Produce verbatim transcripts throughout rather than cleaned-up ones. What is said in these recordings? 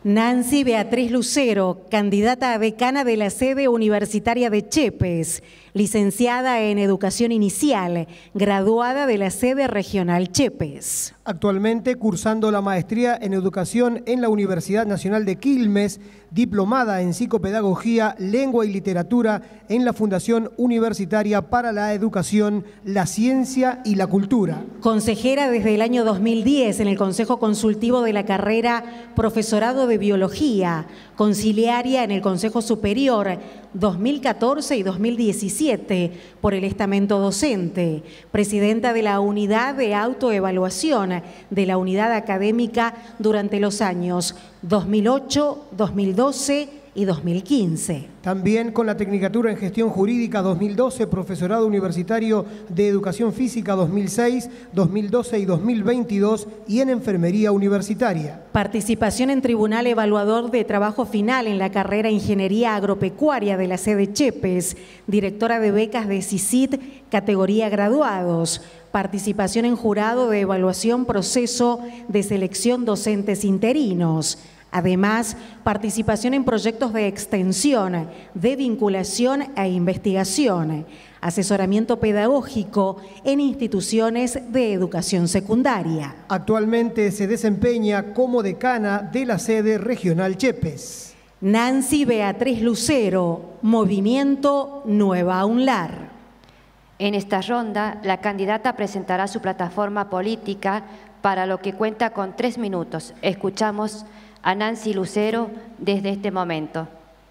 Nancy Beatriz Lucero, candidata a decana de la sede universitaria de Chepes, licenciada en Educación Inicial, graduada de la sede regional Chepes. Actualmente cursando la maestría en Educación en la Universidad Nacional de Quilmes, diplomada en Psicopedagogía, Lengua y Literatura en la Fundación Universitaria para la Educación, la Ciencia y la Cultura. Consejera desde el año dos mil diez en el Consejo Consultivo de la carrera Profesorado de Biología, conciliaria en el Consejo Superior dos mil catorce y dos mil diecisiete por el estamento docente, presidenta de la Unidad de Autoevaluación de la Unidad Académica durante los años dos mil ocho, dos mil doce y dos mil quince. También con la Tecnicatura en Gestión Jurídica dos mil doce, Profesorado Universitario de Educación Física dos mil seis, dos mil doce y dos mil veintidós y en Enfermería Universitaria. Participación en Tribunal Evaluador de Trabajo Final en la carrera Ingeniería Agropecuaria de la sede Chepes, directora de becas de CICIT, categoría graduados. Participación en Jurado de Evaluación Proceso de Selección Docentes Interinos. Además, participación en proyectos de extensión, de vinculación e investigación, asesoramiento pedagógico en instituciones de educación secundaria. Actualmente se desempeña como decana de la sede regional Chepes. Nancy Beatriz Lucero, Movimiento Nueva UNLAR. En esta ronda, la candidata presentará su plataforma política, para lo que cuenta con tres minutos. Escuchamos a Nancy Lucero desde este momento.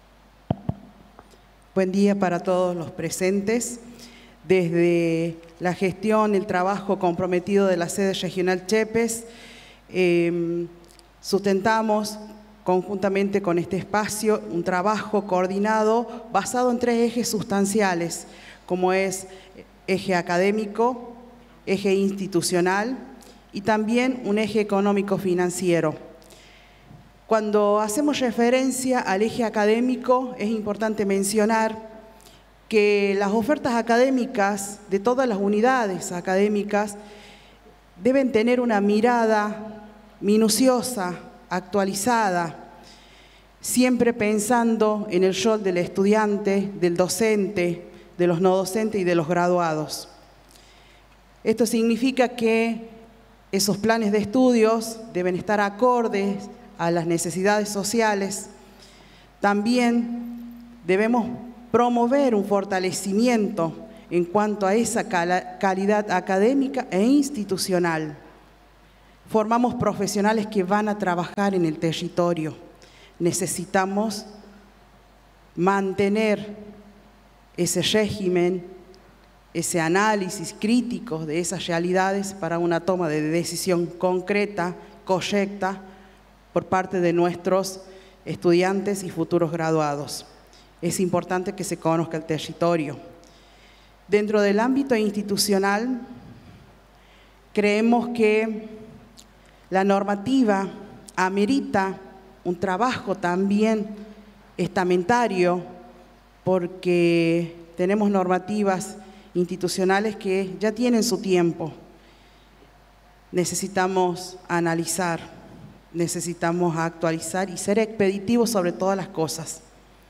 Buen día para todos los presentes. Desde la gestión, el trabajo comprometido de la sede regional Chepes, eh, sustentamos conjuntamente con este espacio un trabajo coordinado basado en tres ejes sustanciales, como es eje académico, eje institucional y también un eje económico-financiero. Cuando hacemos referencia al eje académico, es importante mencionar que las ofertas académicas de todas las unidades académicas deben tener una mirada minuciosa, actualizada, siempre pensando en el rol del estudiante, del docente, de los no docentes y de los graduados. Esto significa que esos planes de estudios deben estar acordes a las necesidades sociales. También debemos promover un fortalecimiento en cuanto a esa calidad académica e institucional. Formamos profesionales que van a trabajar en el territorio. Necesitamos mantener ese régimen, ese análisis crítico de esas realidades para una toma de decisión concreta, correcta, por parte de nuestros estudiantes y futuros graduados. Es importante que se conozca el territorio. Dentro del ámbito institucional, creemos que la normativa amerita un trabajo también estamentario, porque tenemos normativas institucionales que ya tienen su tiempo. Necesitamos analizar, necesitamos actualizar y ser expeditivos sobre todas las cosas.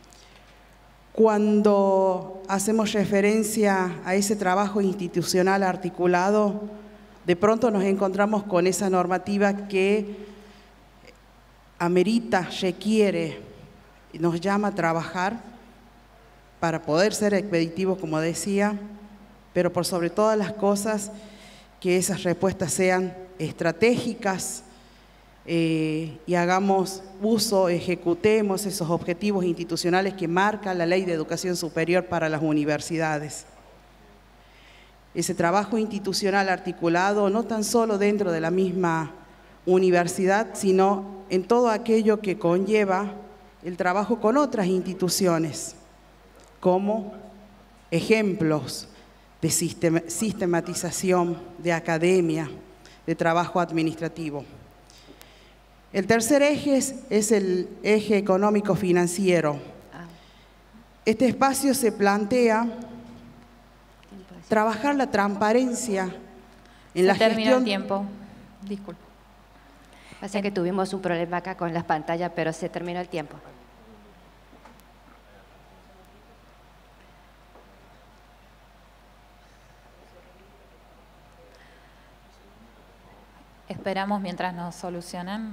Cuando hacemos referencia a ese trabajo institucional articulado, de pronto nos encontramos con esa normativa que amerita, requiere, nos llama a trabajar para poder ser expeditivos, como decía, pero por sobre todas las cosas, que esas respuestas sean estratégicas eh, y hagamos uso, ejecutemos esos objetivos institucionales que marca la Ley de Educación Superior para las universidades. Ese trabajo institucional articulado no tan solo dentro de la misma universidad, sino en todo aquello que conlleva el trabajo con otras instituciones, como ejemplos de sistematización, de academia, de trabajo administrativo. El tercer eje es, es el eje económico-financiero. Este espacio se plantea trabajar la transparencia en la gestión. Se terminó el tiempo. Disculpa. Pasa que tuvimos un problema acá con las pantallas, pero se terminó el tiempo. Esperamos mientras nos solucionan.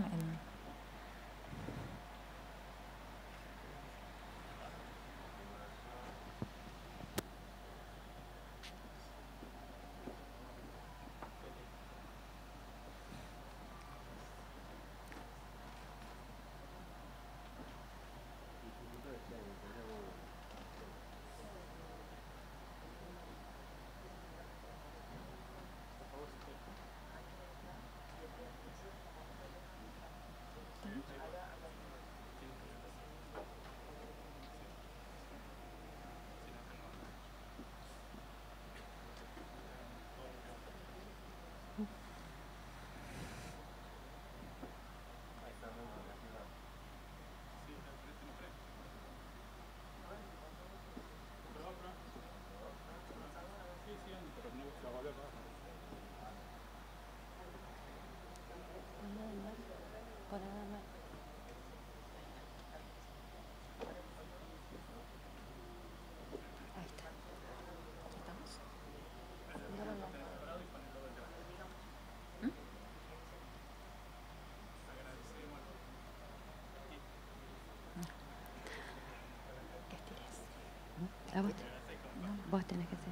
¿A vos? No, vos tenés que hacer.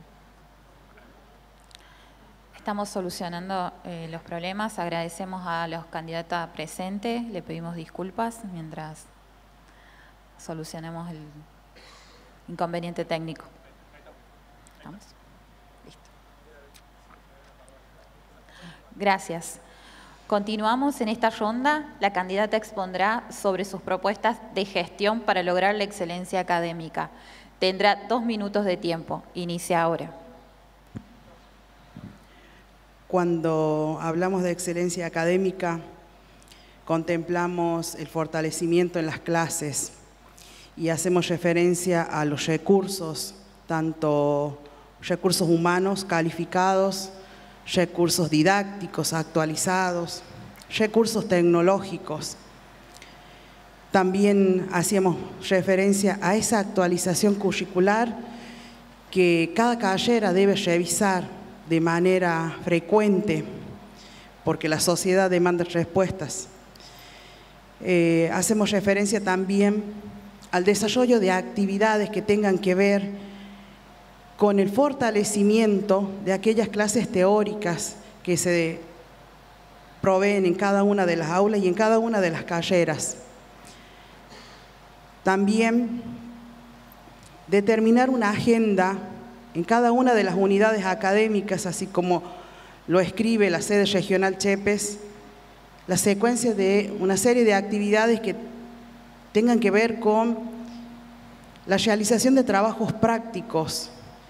Estamos solucionando eh, los problemas. Agradecemos a los candidatos presentes. Le pedimos disculpas mientras solucionemos el inconveniente técnico. ¿Estamos? Listo. Gracias. Continuamos en esta ronda. La candidata expondrá sobre sus propuestas de gestión para lograr la excelencia académica. Tendrá dos minutos de tiempo. Inicia ahora. Cuando hablamos de excelencia académica, contemplamos el fortalecimiento en las clases y hacemos referencia a los recursos, tanto recursos humanos calificados, recursos didácticos actualizados, recursos tecnológicos. También hacíamos referencia a esa actualización curricular que cada carrera debe revisar de manera frecuente, porque la sociedad demanda respuestas. Eh, hacemos referencia también al desarrollo de actividades que tengan que ver con el fortalecimiento de aquellas clases teóricas que se proveen en cada una de las aulas y en cada una de las carreras. También determinar una agenda en cada una de las unidades académicas, así como lo escribe la sede regional Chepes, la secuencia de una serie de actividades que tengan que ver con la realización de trabajos prácticos,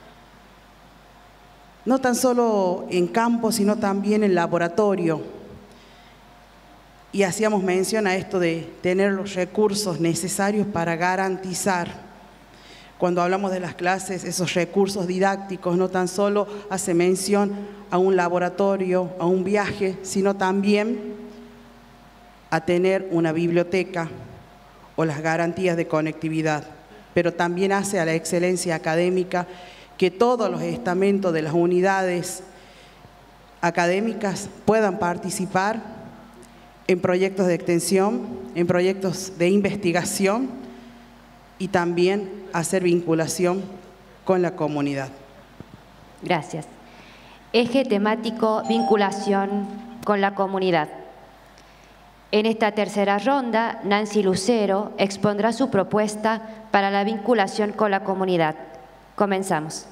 no tan solo en campo, sino también en laboratorio. Y hacíamos mención a esto de tener los recursos necesarios para garantizar, cuando hablamos de las clases, esos recursos didácticos, no tan solo hace mención a un laboratorio, a un viaje, sino también a tener una biblioteca o las garantías de conectividad. Pero también hace a la excelencia académica que todos los estamentos de las unidades académicas puedan participar en proyectos de extensión, en proyectos de investigación y también hacer vinculación con la comunidad. Gracias. Eje temático, vinculación con la comunidad. En esta tercera ronda, Nancy Lucero expondrá su propuesta para la vinculación con la comunidad. Comenzamos.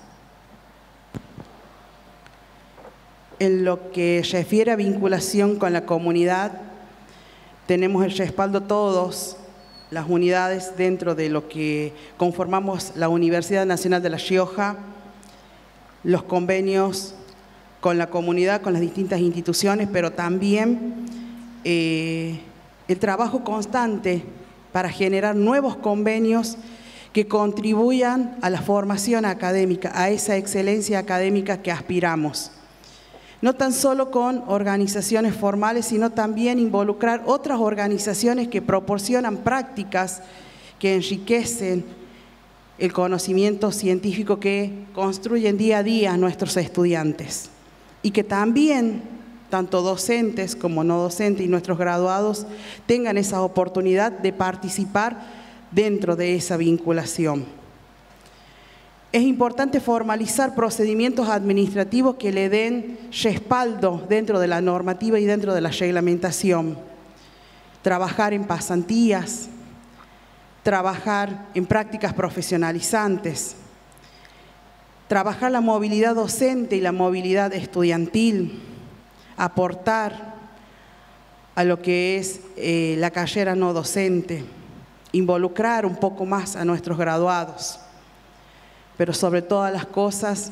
En lo que refiere a vinculación con la comunidad, tenemos el respaldo todos las unidades dentro de lo que conformamos la Universidad Nacional de La Rioja, los convenios con la comunidad, con las distintas instituciones, pero también eh, el trabajo constante para generar nuevos convenios que contribuyan a la formación académica, a esa excelencia académica que aspiramos. no tan solo con organizaciones formales, sino también involucrar otras organizaciones que proporcionan prácticas que enriquecen el conocimiento científico que construyen día a día nuestros estudiantes. Y que también, tanto docentes como no docentes y nuestros graduados, tengan esa oportunidad de participar dentro de esa vinculación. Es importante formalizar procedimientos administrativos que le den respaldo dentro de la normativa y dentro de la reglamentación. Trabajar en pasantías, trabajar en prácticas profesionalizantes, trabajar la movilidad docente y la movilidad estudiantil, aportar a lo que es eh, la carrera no docente, involucrar un poco más a nuestros graduados. Pero sobre todas las cosas,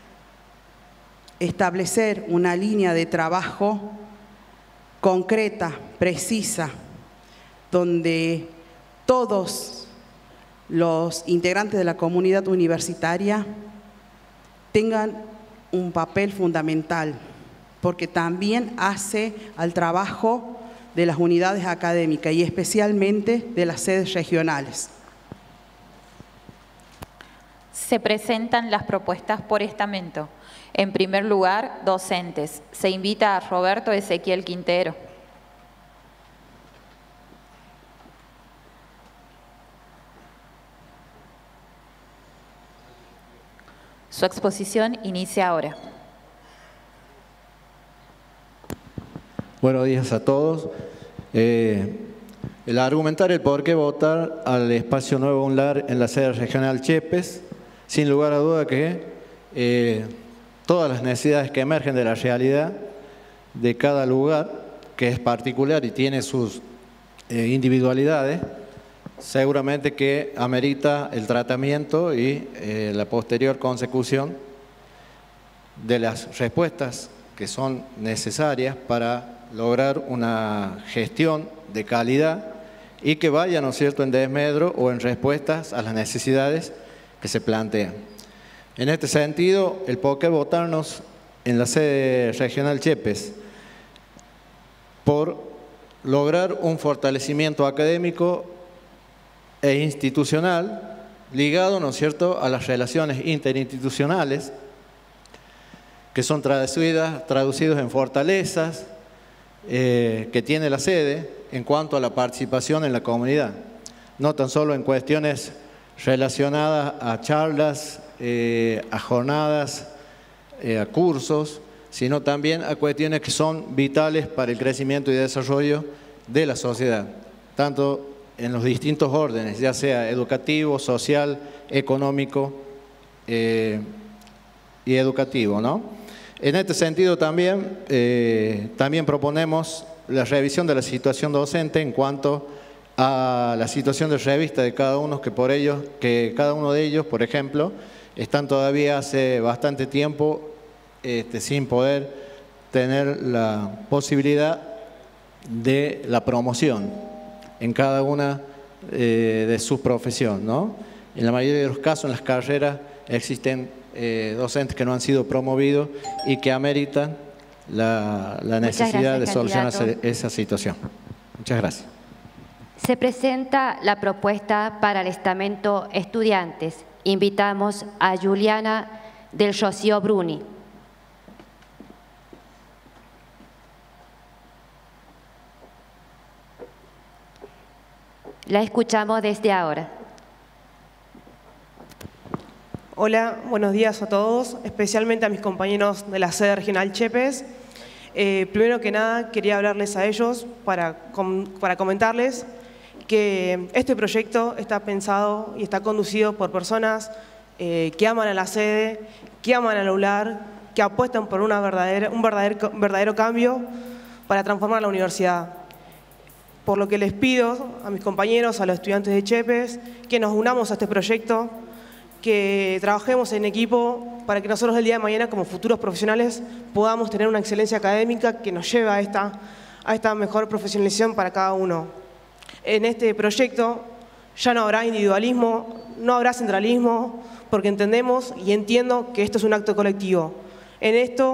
establecer una línea de trabajo concreta, precisa, donde todos los integrantes de la comunidad universitaria tengan un papel fundamental, porque también hace al trabajo de las unidades académicas y especialmente de las sedes regionales. Se presentan las propuestas por estamento. En primer lugar, docentes. Se invita a Roberto Ezequiel Quintero. Su exposición inicia ahora. Buenos días a todos. Eh, el argumentar el por qué votar al espacio Nuevo UNLAR en la sede regional Chepes, sin lugar a duda que eh, todas las necesidades que emergen de la realidad de cada lugar, que es particular y tiene sus eh, individualidades, seguramente que amerita el tratamiento y eh, la posterior consecución de las respuestas que son necesarias para lograr una gestión de calidad y que vaya, ¿no es cierto?, en desmedro o en respuestas a las necesidades que se plantean. En este sentido, el por qué votarnos en la sede regional Chepes por lograr un fortalecimiento académico e institucional ligado, ¿no es cierto?, a las relaciones interinstitucionales que son traducidas, traducidos en fortalezas eh, que tiene la sede en cuanto a la participación en la comunidad, no tan solo en cuestiones relacionadas a charlas, eh, a jornadas, eh, a cursos, sino también a cuestiones que son vitales para el crecimiento y desarrollo de la sociedad, tanto en los distintos órdenes, ya sea educativo, social, económico eh, y educativo, ¿no? En este sentido también, eh, también proponemos la revisión de la situación docente en cuanto a la situación de revista de cada uno, que por ellos, que cada uno de ellos, por ejemplo, están todavía hace bastante tiempo este, sin poder tener la posibilidad de la promoción en cada una eh, de su profesión, ¿no? En la mayoría de los casos, en las carreras, existen eh, docentes que no han sido promovidos y que ameritan la, la necesidad gracias, de solucionar candidato. esa situación. Muchas gracias. Se presenta la propuesta para el estamento estudiantes. Invitamos a Juliana del Rocío Bruni. La escuchamos desde ahora. Hola, buenos días a todos, especialmente a mis compañeros de la sede regional Chepes. Eh, primero que nada, quería hablarles a ellos para, com para comentarles que este proyecto está pensado y está conducido por personas eh, que aman a la sede, que aman al UNLAR, que apuestan por una verdadera, un verdadero, verdadero cambio para transformar la universidad. Por lo que les pido a mis compañeros, a los estudiantes de Chepes, que nos unamos a este proyecto, que trabajemos en equipo para que nosotros el día de mañana, como futuros profesionales, podamos tener una excelencia académica que nos lleve a esta, a esta mejor profesionalización para cada uno. En este proyecto ya no habrá individualismo, no habrá centralismo, porque entendemos y entiendo que esto es un acto colectivo. En esto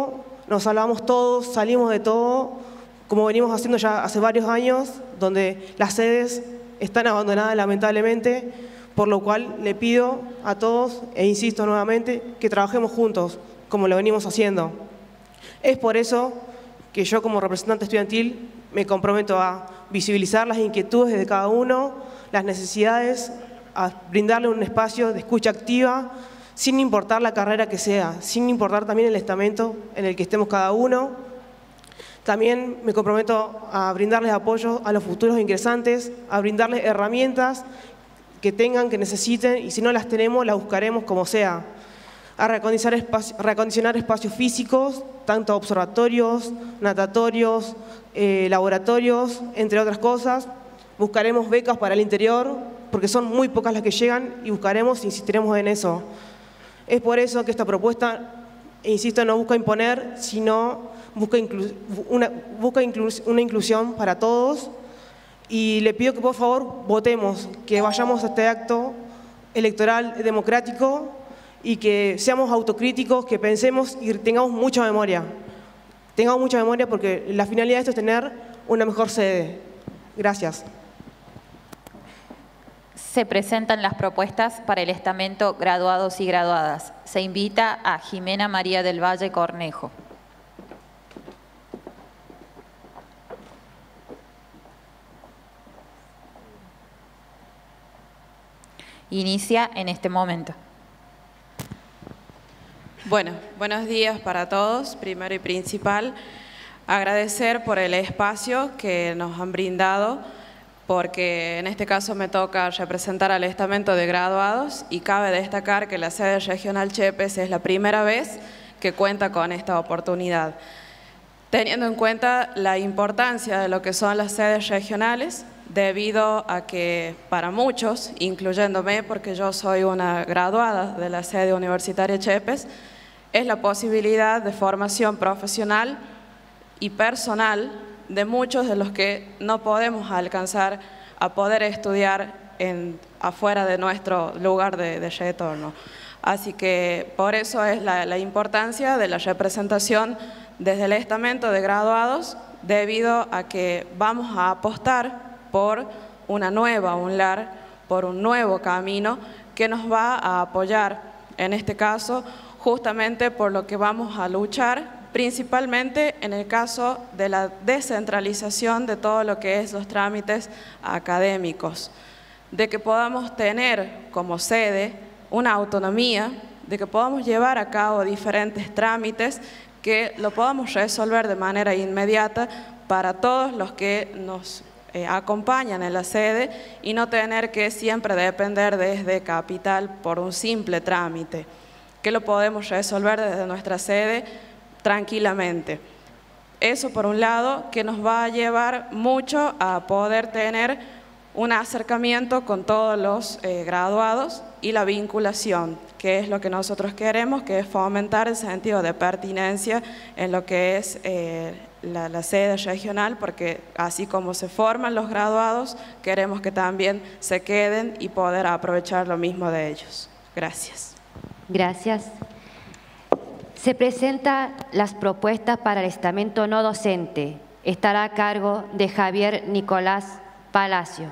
nos salvamos todos, salimos de todo, como venimos haciendo ya hace varios años, donde las sedes están abandonadas lamentablemente, por lo cual le pido a todos, e insisto nuevamente, que trabajemos juntos, como lo venimos haciendo. Es por eso que yo como representante estudiantil me comprometo a visibilizar las inquietudes de cada uno, las necesidades, a brindarle un espacio de escucha activa, sin importar la carrera que sea, sin importar también el estamento en el que estemos cada uno. También me comprometo a brindarles apoyo a los futuros ingresantes, a brindarles herramientas que tengan, que necesiten, y si no las tenemos, las buscaremos como sea. A reacondicionar, espacio, reacondicionar espacios físicos, tanto observatorios, natatorios, eh, laboratorios, entre otras cosas. Buscaremos becas para el interior, porque son muy pocas las que llegan, y buscaremos, insistiremos en eso. Es por eso que esta propuesta, insisto, no busca imponer, sino busca, inclu una, busca inclu una inclusión para todos. Y le pido que por favor votemos, que vayamos a este acto electoral democrático y que seamos autocríticos, que pensemos y tengamos mucha memoria. Tengamos mucha memoria porque la finalidad de esto es tener una mejor sede. Gracias. Se presentan las propuestas para el estamento graduados y graduadas. Se invita a Jimena María del Valle Cornejo. Inicia en este momento. Bueno, buenos días para todos. Primero y principal, agradecer por el espacio que nos han brindado, porque en este caso me toca representar al estamento de graduados y cabe destacar que la sede regional Chepes es la primera vez que cuenta con esta oportunidad. Teniendo en cuenta la importancia de lo que son las sedes regionales, debido a que para muchos, incluyéndome porque yo soy una graduada de la sede universitaria Chepes, es la posibilidad de formación profesional y personal de muchos de los que no podemos alcanzar a poder estudiar en, afuera de nuestro lugar de, de retorno. Así que por eso es la, la importancia de la representación desde el estamento de graduados, debido a que vamos a apostar por una nueva UNLAR, por un nuevo camino que nos va a apoyar, en este caso, justamente por lo que vamos a luchar, principalmente en el caso de la descentralización de todo lo que es los trámites académicos, de que podamos tener como sede una autonomía, de que podamos llevar a cabo diferentes trámites, que lo podamos resolver de manera inmediata para todos los que nos eh, acompañan en la sede y no tener que siempre depender desde Capital por un simple trámite, que lo podemos resolver desde nuestra sede tranquilamente. Eso por un lado, que nos va a llevar mucho a poder tener un acercamiento con todos los eh, graduados y la vinculación, que es lo que nosotros queremos, que es fomentar el sentido de pertinencia en lo que es eh, la, la sede regional, porque así como se forman los graduados, queremos que también se queden y poder aprovechar lo mismo de ellos. Gracias. Gracias. Se presentan las propuestas para el estamento no docente. Estará a cargo de Javier Nicolás Palacio.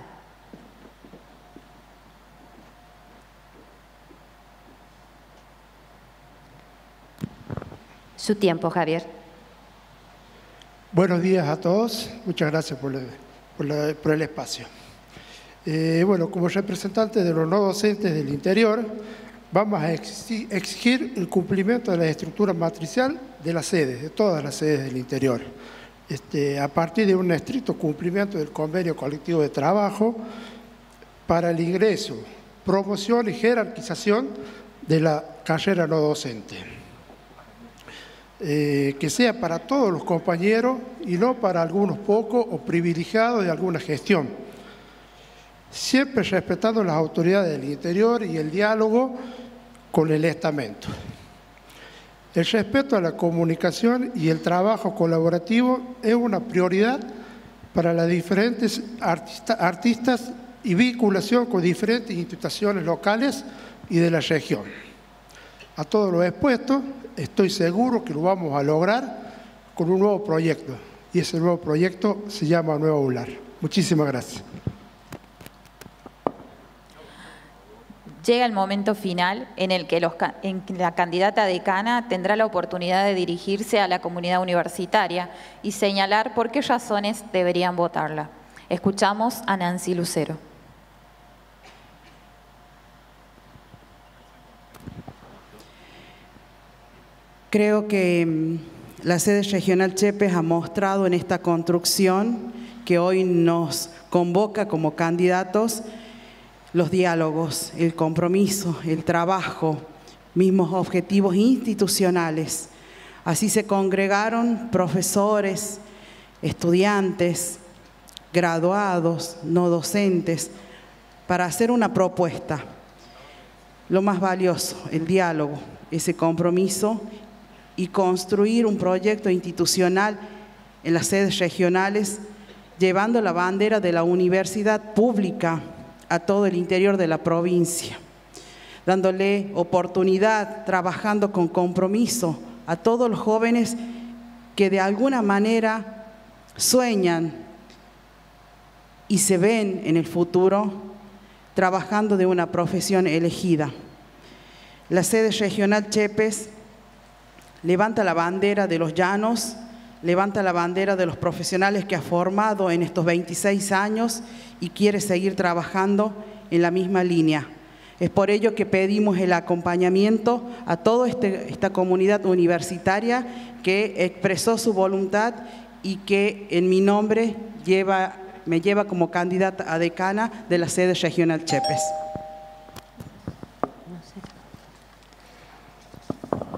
Su tiempo, Javier. Buenos días a todos. Muchas gracias por el, por la, por el espacio. Eh, bueno, como representante de los no docentes del interior, vamos a exigir el cumplimiento de la estructura matricial de las sedes, de todas las sedes del interior, este, a partir de un estricto cumplimiento del convenio colectivo de trabajo para el ingreso, promoción y jerarquización de la carrera no docente. Eh, que sea para todos los compañeros y no para algunos pocos o privilegiados de alguna gestión. Siempre respetando las autoridades del interior y el diálogo con el estamento. El respeto a la comunicación y el trabajo colaborativo es una prioridad para las diferentes artista, artistas y vinculación con diferentes instituciones locales y de la región. A todo lo expuesto, estoy seguro que lo vamos a lograr con un nuevo proyecto. Y ese nuevo proyecto se llama Nuevo Aular. Muchísimas gracias. Llega el momento final en el que los, en que la candidata decana tendrá la oportunidad de dirigirse a la comunidad universitaria y señalar por qué razones deberían votarla. Escuchamos a Nancy Lucero. Creo que la sede regional Chepes ha mostrado en esta construcción que hoy nos convoca como candidatos los diálogos, el compromiso, el trabajo, mismos objetivos institucionales. Así se congregaron profesores, estudiantes, graduados, no docentes, para hacer una propuesta. Lo más valioso, el diálogo, ese compromiso y construir un proyecto institucional en las sedes regionales, llevando la bandera de la universidad pública a todo el interior de la provincia, dándole oportunidad, trabajando con compromiso a todos los jóvenes que de alguna manera sueñan y se ven en el futuro trabajando de una profesión elegida. La sede regional Chepes levanta la bandera de los llanos, levanta la bandera de los profesionales que ha formado en estos veintiséis años y quiere seguir trabajando en la misma línea. Es por ello que pedimos el acompañamiento a toda este, esta comunidad universitaria que expresó su voluntad y que en mi nombre lleva, me lleva como candidata a decana de la sede regional Chepes.